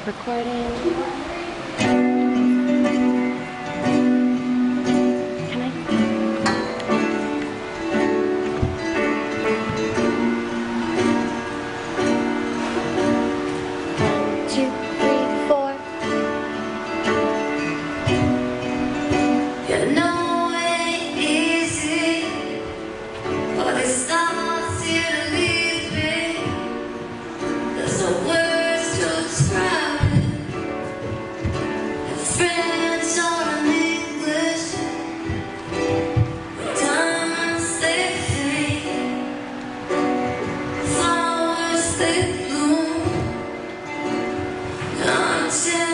Recording. Can I? 1, 2, 3, 4. You know it easy for the stars to leave me. There's no words to describe it. Your friends are in English. With diamonds they fade, flowers they bloom until